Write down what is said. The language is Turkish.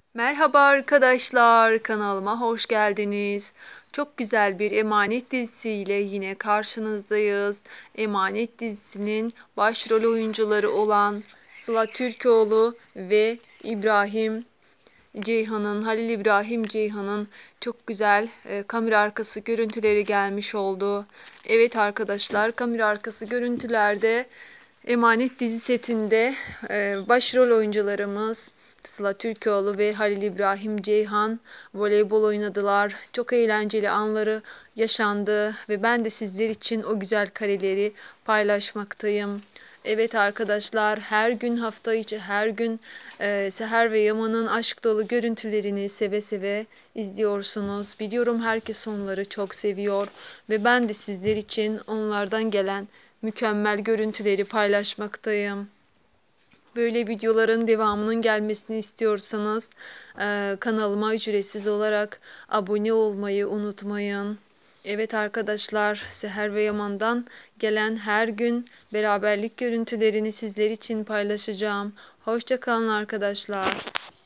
Merhaba arkadaşlar, kanalıma hoş geldiniz. Çok güzel bir Emanet dizisiyle yine karşınızdayız. Emanet dizisinin başrol oyuncuları olan Sıla Türkoğlu ve Halil İbrahim Ceyhan'ın çok güzel kamera arkası görüntüleri gelmiş oldu. Evet arkadaşlar, kamera arkası görüntülerde Emanet dizi setinde başrol oyuncularımız Sıla Türkoğlu ve Halil İbrahim Ceyhan voleybol oynadılar. Çok eğlenceli anları yaşandı ve ben de sizler için o güzel kareleri paylaşmaktayım. Evet arkadaşlar, her gün hafta içi her gün Seher ve Yaman'ın aşk dolu görüntülerini seve seve izliyorsunuz. Biliyorum herkes onları çok seviyor ve ben de sizler için onlardan gelen mükemmel görüntüleri paylaşmaktayım. Böyle videoların devamının gelmesini istiyorsanız kanalıma ücretsiz olarak abone olmayı unutmayın. Evet arkadaşlar, Seher ve Yaman'dan gelen her gün beraberlik görüntülerini sizler için paylaşacağım. Hoşça kalın arkadaşlar.